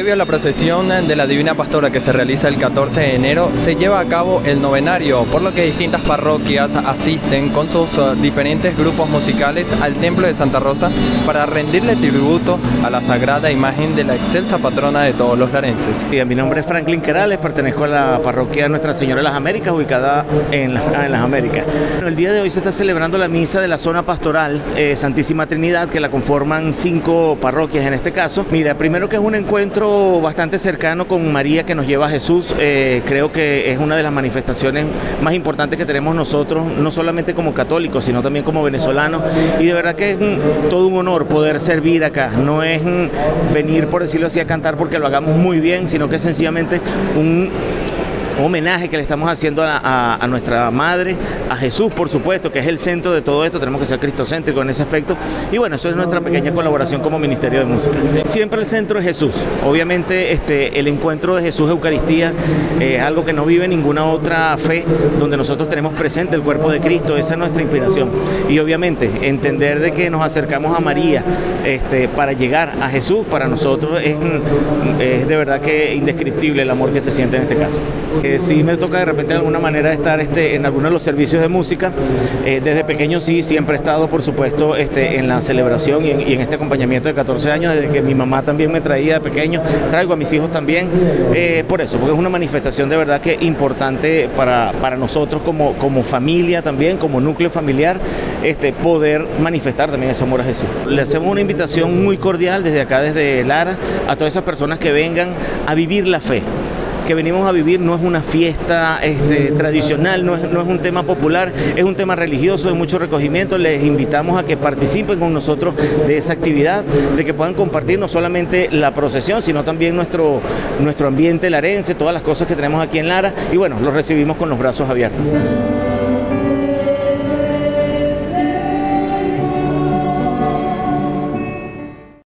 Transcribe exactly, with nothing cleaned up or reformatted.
Previo a la procesión de la Divina Pastora que se realiza el catorce de enero, se lleva a cabo el novenario, por lo que distintas parroquias asisten con sus uh, diferentes grupos musicales al Templo de Santa Rosa para rendirle tributo a la sagrada imagen de la excelsa patrona de todos los larenses. Sí, mi nombre es Franklin Querales, pertenezco a la parroquia Nuestra Señora de las Américas, ubicada en, la, en las Américas. Bueno, el día de hoy se está celebrando la misa de la zona pastoral eh, Santísima Trinidad, que la conforman cinco parroquias en este caso. Mira, primero que es un encuentro bastante cercano con María que nos lleva a Jesús. Eh, creo que es una de las manifestaciones más importantes que tenemos nosotros, no solamente como católicos, sino también como venezolanos, y de verdad que es un, todo un honor poder servir acá. No es un, venir, por decirlo así, a cantar porque lo hagamos muy bien, sino que es sencillamente un homenaje que le estamos haciendo a, a, a nuestra madre, a Jesús, por supuesto, que es el centro de todo esto. Tenemos que ser cristocéntricos en ese aspecto, y bueno, eso es nuestra pequeña colaboración como Ministerio de Música. Siempre el centro es Jesús. Obviamente este, el encuentro de Jesús Eucaristía eh, es algo que no vive ninguna otra fe, donde nosotros tenemos presente el cuerpo de Cristo. Esa es nuestra inspiración, y obviamente entender de que nos acercamos a María este, para llegar a Jesús, para nosotros es, es de verdad que indescriptible el amor que se siente en este caso. Eh, sí me toca de repente de alguna manera estar este, en algunos de los servicios de música. Eh, desde pequeño sí, siempre he estado por supuesto este, en la celebración y en, y en este acompañamiento de catorce años, desde que mi mamá también me traía de pequeño, traigo a mis hijos también, eh, por eso, porque es una manifestación de verdad que importante para, para nosotros como, como familia también, como núcleo familiar, este, poder manifestar también ese amor a Jesús. Le hacemos una invitación muy cordial desde acá, desde Lara, a todas esas personas que vengan a vivir la fe que venimos a vivir. No es una fiesta este, tradicional, no es, no es un tema popular, es un tema religioso de mucho recogimiento. Les invitamos a que participen con nosotros de esa actividad, de que puedan compartir no solamente la procesión, sino también nuestro, nuestro ambiente larense, todas las cosas que tenemos aquí en Lara, y bueno, los recibimos con los brazos abiertos.